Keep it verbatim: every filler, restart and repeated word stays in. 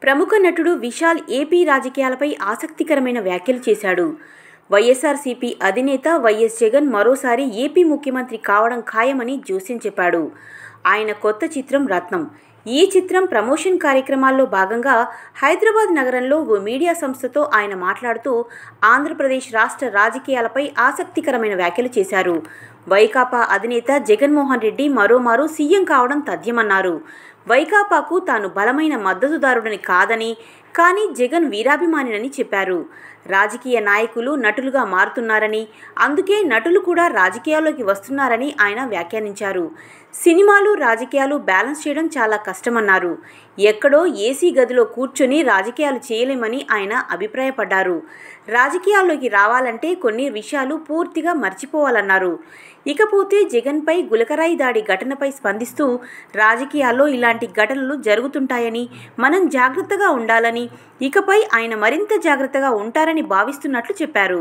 ప్రముఖ నటుడు విశాల్ ఏపీ రాజకీయాలపై ఆసక్తికరమైన వ్యాఖ్యలు చేశాడు. వైఎస్ఆర్సీపీ అధినేత వైఎస్ జగన్ మరోసారి ఏపీ ముఖ్యమంత్రి కావడం ఖాయమని జోస్యం చెప్పాడు. ఆయన కొత్త చిత్రం రత్నం. ఈ చిత్రం ప్రమోషన్ కార్యక్రమాల్లో భాగంగా హైదరాబాద్ నగరంలో ఓ మీడియా సంస్థతో ఆయన మాట్లాడుతూ ఆంధ్రప్రదేశ్ రాష్ట్ర రాజకీయాలపై ఆసక్తికరమైన వ్యాఖ్యలు చేశారు. వైకాపా అధినేత జగన్మోహన్ రెడ్డి మరోమారు సీఎం కావడం తథ్యమన్నారు. వైకాపాకు తాను బలమైన మద్దతుదారుడని కాదని, కానీ జగన్ వీరాభిమానినని చెప్పారు. రాజకీయ నాయకులు నటులుగా మారుతున్నారని, అందుకే నటులు కూడా రాజకీయాల్లోకి వస్తున్నారని ఆయన వ్యాఖ్యానించారు. సినిమాలు రాజకీయాలు బ్యాలెన్స్ చేయడం చాలా కష్టమన్నారు. ఎక్కడో ఏసీ గదిలో కూర్చొని రాజకీయాలు చేయలేమని ఆయన అభిప్రాయపడ్డారు. రాజకీయాల్లోకి రావాలంటే కొన్ని విషయాలు పూర్తిగా మర్చిపోవాలన్నారు. ఇకపోతే జగన్పై గులకరాయి దాడి ఘటనపై స్పందిస్తూ రాజకీయాల్లో ఇలాంటి ఘటనలు జరుగుతుంటాయని, మనం జాగ్రత్తగా ఉండాలని, ఇకపై ఆయన మరింత జాగ్రత్తగా ఉంటారని భావిస్తున్నట్లు చెప్పారు.